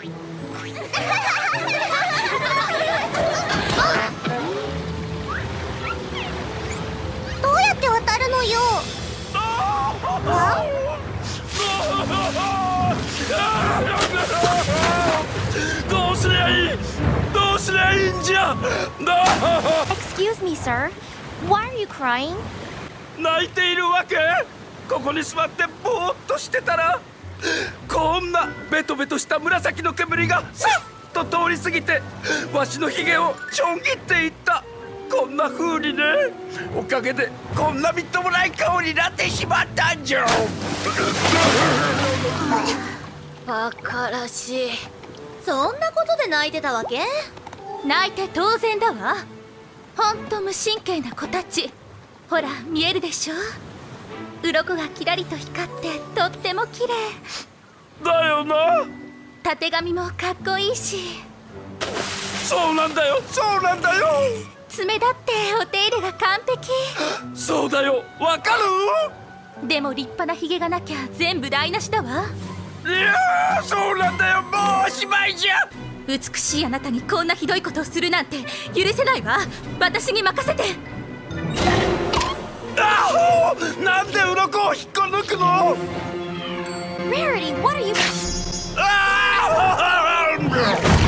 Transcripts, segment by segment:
どうやって渡るのよ。 どうすりゃいい、どうすりゃいいんじゃ。 Excuse me, sir. Why are you crying? 泣いているわけ。ここに座ってぼーっとしてたら、こんなベトベトした紫の煙がさっと通り過ぎて、わしのひげをちょん切っていった。こんな風にね、おかげでこんなみっともない顔になってしまったんじゃ。 バカらしい。そんなことで泣いてたわけ？ 泣いて当然だわ。ほんと無神経な子たち。ほら見えるでしょ。鱗がキラリと光ってとっても綺麗だよな。 たてがみもかっこいいし。 そうなんだよ、そうなんだよ。 爪だってお手入れが完璧。 そうだよ、わかる？ でも立派なヒゲがなきゃ全部台無しだわ。 いやー、そうなんだよ、もうおしまいじゃ。 美しいあなたにこんなひどいことをするなんて許せないわ。私に任せて。 あほ、なんで鱗を引っこ抜くの？ Rarity, what are you... あー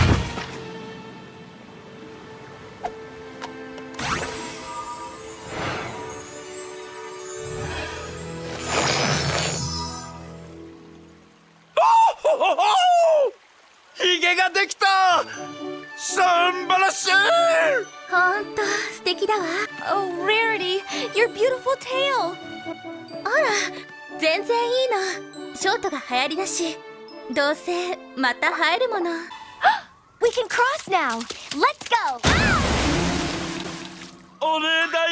ヒゲができた。素晴らしい。 ほんと素敵だわ。 Oh, Rarity, your beautiful tail. あら、全然いいの。ショートが流行りだし、どうせまた生えるもの。 We can cross now. Let's go. お礼だ